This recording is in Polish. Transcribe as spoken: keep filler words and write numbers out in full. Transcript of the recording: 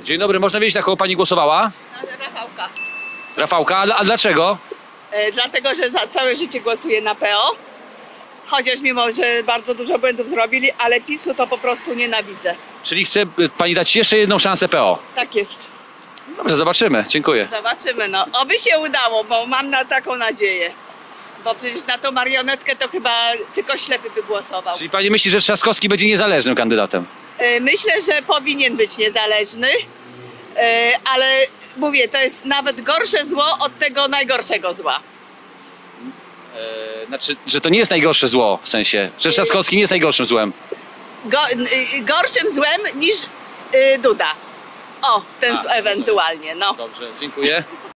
Dzień dobry, można wiedzieć, na kogo pani głosowała? Na Rafałka. Rafałka, a, a dlaczego? E, dlatego, że za całe życie głosuję na P O. Chociaż mimo, że bardzo dużo błędów zrobili, ale PiSu to po prostu nienawidzę. Czyli chce y, pani dać jeszcze jedną szansę P O? Tak jest. Dobrze, zobaczymy. Dziękuję. Zobaczymy, no. Oby się udało, bo mam na taką nadzieję. Bo przecież na tą marionetkę to chyba tylko ślepy by głosował. Czyli pani myśli, że Trzaskowski będzie niezależnym kandydatem? E, myślę, że powinien być niezależny, e, ale mówię, to jest nawet gorsze zło od tego najgorszego zła. E, znaczy, że to nie jest najgorsze zło, w sensie, że Trzaskowski nie jest najgorszym złem. Go, y, gorszym złem niż y, Duda. O, ten A, ewentualnie, no. Dobrze, dziękuję.